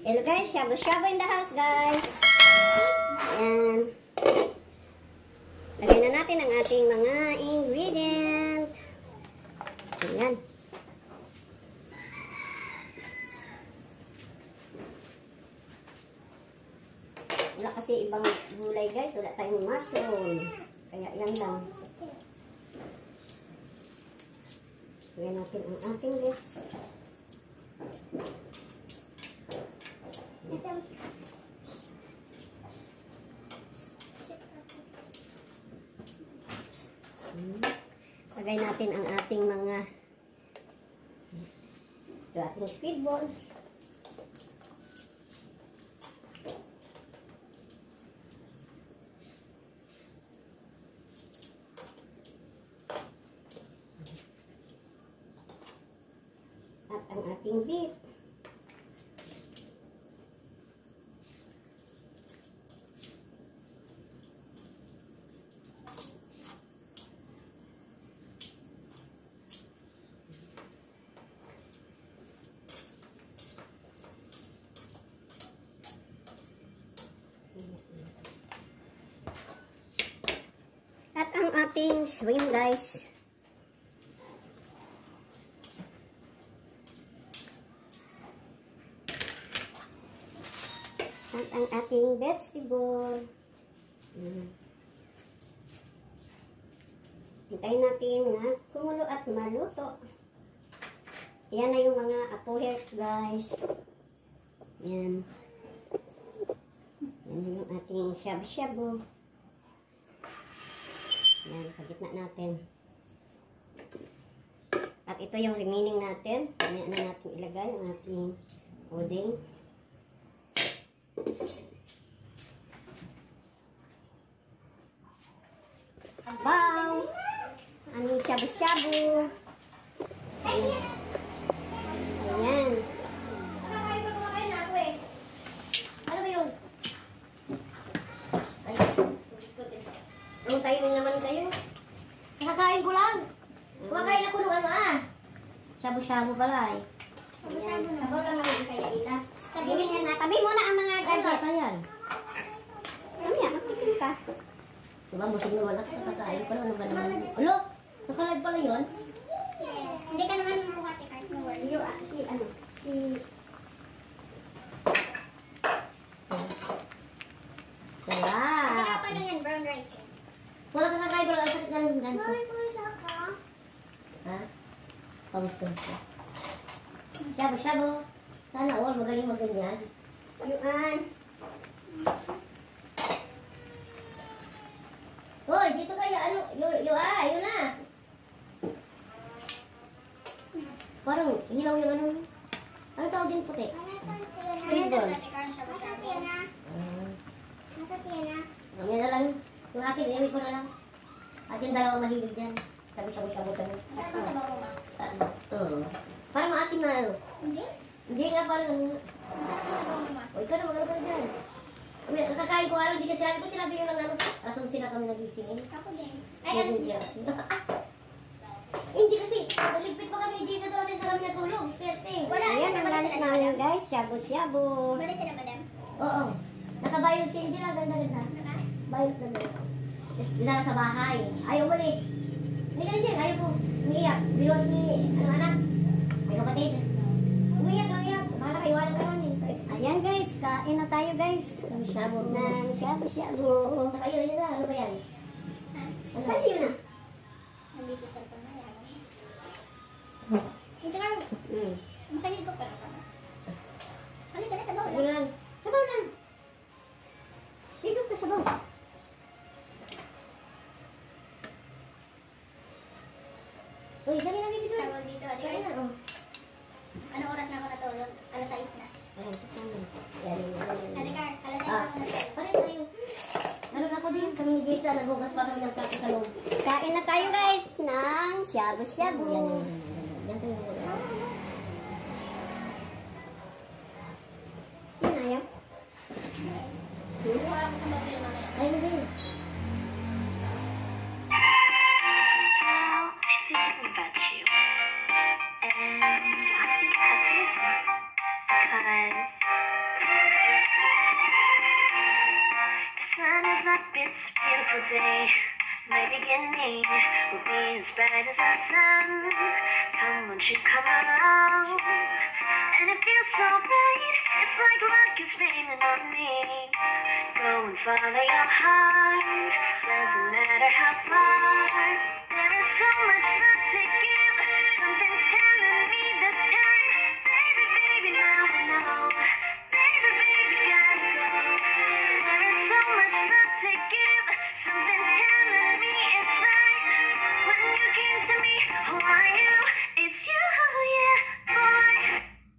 Hello guys, shabu-shabu in the house guys. Ayan. Lagyan na natin ang ating mga ingredient. Ayan. Wala kasi ibang gulay guys, wala tayong mushroom. Kaya yan lang. Lagyan natin ang ating leeks. Lagay natin ang ating mga ating squid balls. At ang ating beef. At ang ating shrimp guys. At ang ating vegetable. Hintayin natin na kumulo at maluto. Yan na yung mga apoher guys. Yan. Yan na yung ating shabu-shabu. Yan, pagitna natin. At ito yung remaining natin. Yan na natin ilagay ang ating uding. Abaw! Aming shabu-shabu. Ayan. Ayan. Ano ba yun? Tayo naman kayo. Nakakain ko lang. Kumakain ako nung ano shabu-shabu pala eh. Shabu-shabu na. Sabaw lang naman kaya ila. Tabi mo na ang mga gadget. Ayan. Ano yan? Magtikin ka. Diba, musog naman ako. Nakakain ko lang. Ano ba naman? Alo? Nakalag pala yun? Hindi ka naman mabuhati kahit no worries. Sarap. Hindi ka pala yan, brown rice. Wala ka kakain ko lang. Sakit na lang din ko. Isa ka. Ha? Kamusta ko? Shabu-shabu. Sana all magaling maganyan. Yuan. Hoy, dito kaya ano? Yun na. Parang hilaw yung ano. Ano tawag din puti? Squid balls. Nasaan siya na? Nasaan siya na? Mamaya na lang. Yung akin, iwi ko na lang. At yung dalawang mahilig dyan. Sabi-sabi-sabi kami. Saan mo sa babo ma? Oo. Parang maasim na ano. Hindi? Hindi nga parang... Saan mo sa babo ma? O, ikaw naman ka dyan. Kakakain ko alam, hindi ka sinabi ko, sinabi yun lang ano. Asong sila kami nagisingin. Ako din. Ay, alas mo siya. Hindi kasi, naligpit pa kami ni Jason doon kasi sa kami natulog. Swerte. Wala. Ayan ang lunch namin guys, shabu-shabu. Bali sila madam? Oo. Nakabayot si Angela, ganda-ganda. Bayot na ganda. Tapos dinala sa bahay. Ayaw umalis. Hindi ka rin, ayaw po. Umiiyak. Bilot ni, anak. May kapatid. Umiiyak. Baka nakaiwanan ka namin. Ayan guys, kain na tayo guys. Shabu na, shabu-shabu. Nakayo na nila, ano ba yan? Saan siyo na? Hindi si cellphone na yan. Hindi ka rin. Makinig ko pa na. Halika na sa bawal. Lang. Sabaw lang. Dito ka sabaw. Uy, dali na bibig doon. Tawag dito. Kaya na, oh. Anong oras na ako natulog? Alas 6 na. Ayan, yan. Halika, alas 6 na ako natulog. Pare tayo. Ano na ako din? Kami ni Jason, nagugas pa kami ng plato sa loob. Kain na tayo guys ng shabu-shabu. Yan tayo. Sino na yan? Ay, hindi. up, it's a beautiful day. My beginning will be as bright as the sun. Come, won't you come along? And it feels so bright, it's like luck is raining on me. Go and follow your heart, doesn't matter how far. There is so much love to give, something's telling me this time. Baby, baby, now I know. Baby, baby, gotta go. There is so much love to give, something's telling me it's right. When you came to me, who are you? It's you, yeah, boy.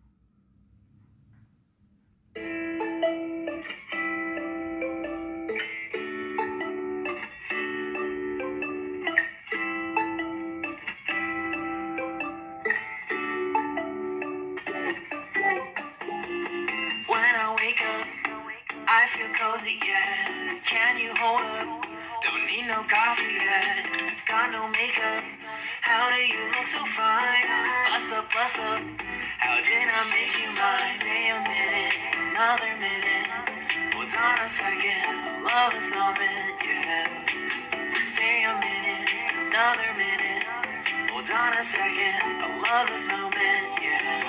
When I wake up, I feel cozy, yeah. Can you hold up? Don't need no coffee yet. Got no makeup. How do you look so fine? Bust up, bust up. How did I make you mine? Stay a minute, another minute. Hold on a second, I love this moment, yeah. Stay a minute, another minute. Hold on a second, I love this moment, yeah.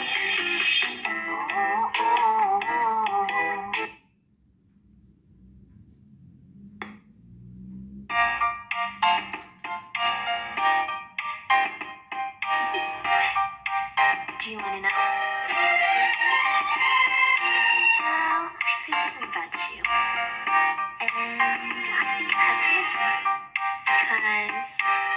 Do you want to know? Well, I've been thinking about you. And I think you have to listen. Because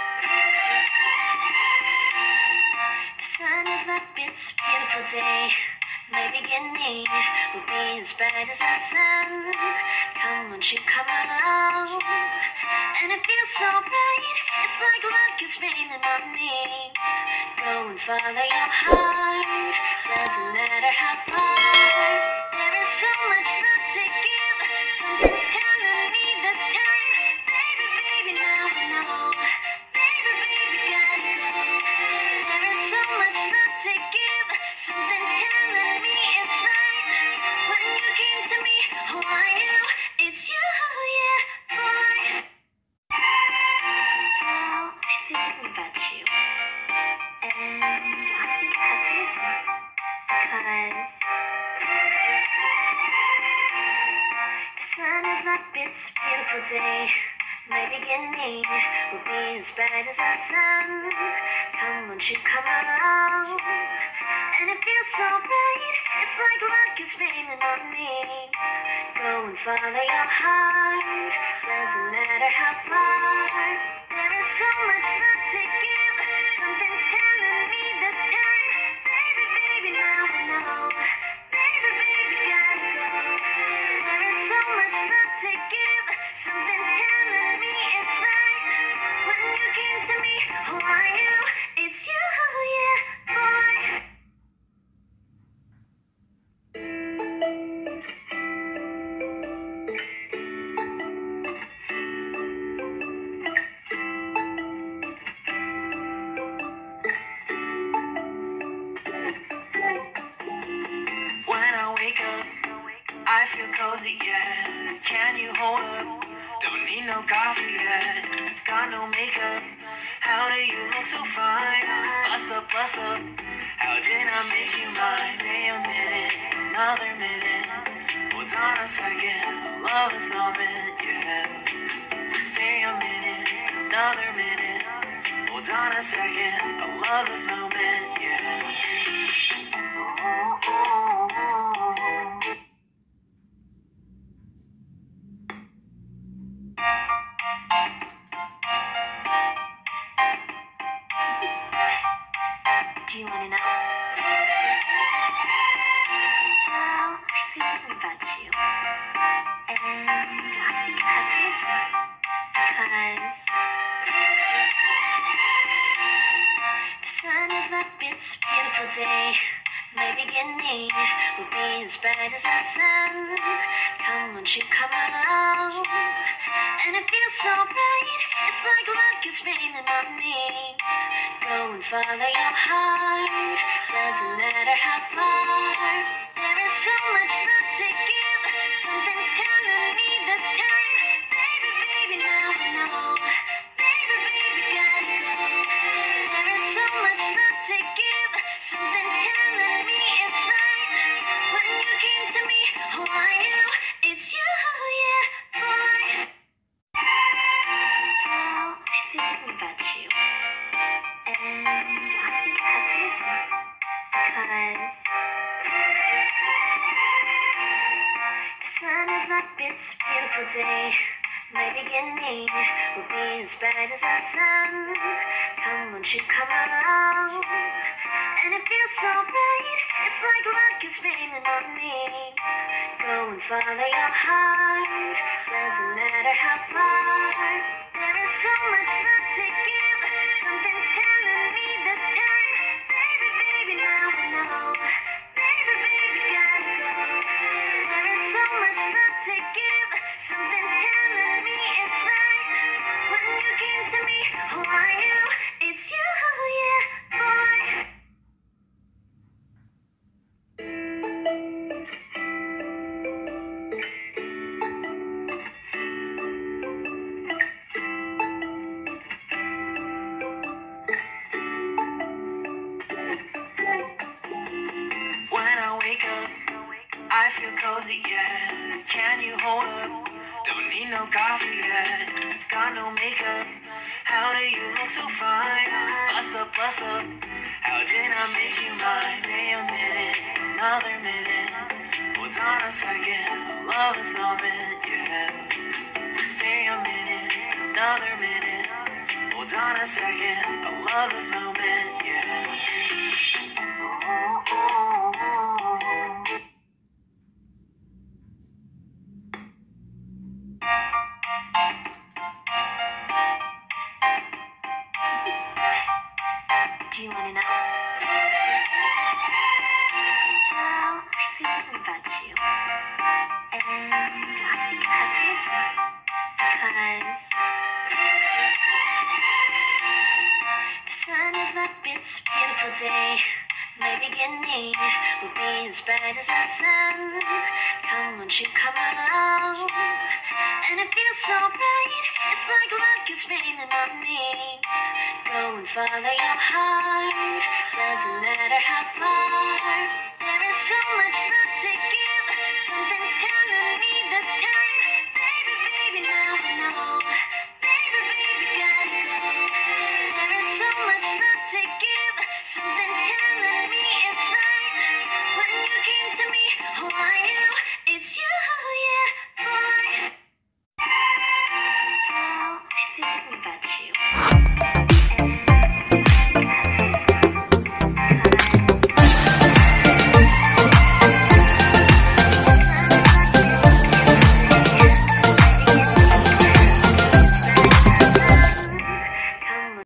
the sun is up, it's a beautiful day. My beginning will be as bright as the sun. Come, won't you come along? And it feels so bright, it's like luck is raining on me. Go and follow your heart, doesn't matter how far. There is so much love to give, something's telling me this time. Baby, baby, now I know. Baby, baby, gotta go. There is so much love to give, something's telling me it's right. When you came to me, who are you? It's you, yeah, boy. Well, I've been thinking about you. And I think you have to listen. Because the sun is up, it's a beautiful day. My beginning will be as bright as the sun. Come, won't you come along? And it feels so bright, it's like luck is raining on me. Go and follow your heart, doesn't matter how far. There is so much love to give, something's telling me this time. Baby, baby, now I know. Baby, baby, gotta go. There is so much love to give, something's telling me it's right. When you came to me, who are you? It's you, yeah, boy. When I wake up, I feel cozy, yeah. Can you hold up? Don't need no coffee yet. Got no makeup. How do you look so fine? Bust up, bust up. How did I make you mine? Stay a minute, another minute. Hold on a second, I love this moment, yeah. Stay a minute, another minute. Hold on a second, I love this moment, yeah. Do you want to know? Well, I've been thinking about you. And I think you have to listen. Because the sun is up, it's a beautiful day. My beginning will be as bright as the sun. Come, won't you come along? And it feels so bright, it's like luck is raining on me. Go and follow your heart, doesn't matter how far. There is so much love to give, something's telling me this time. Baby, came to me, who are you? It's you, yeah, boy. Now I think about you, and I think I have to listen, because the sun is up, it's a beautiful day. My beginning will be as bright as the sun. Come, won't you come along? And it feels so bright, it's like luck is raining on me. Go and follow your heart, doesn't matter how far. There is so much love to give, something's telling me this time. Baby, baby, now I know. Baby, baby, gotta go. There is so much love to give, something's telling me it's right. When you came to me, who are you? It's you, yeah, boy. When I wake up, I feel cozy, yeah. Can you hold up? Don't need no coffee yet. Got no makeup. How do you look so fine? Bust up, bust up. How did I make you mine? Stay a minute, another minute. Hold on a second, I love this moment, yeah. Stay a minute, another minute. Hold on a second, I love this moment, yeah. Do you want to know? Well, I think about you, and I think I have to listen, because the sun is up, it's a beautiful day. My beginning will be as bright as the sun. Come, won't you come along? And it feels so bright, it's like luck is raining on me. Go and follow your heart, doesn't matter how far. There is so much love to give, something's telling me this time. Baby, baby, now I know. Baby, baby, gotta go. There is so much love to give, something's telling me it's right. When you came to me, who are you?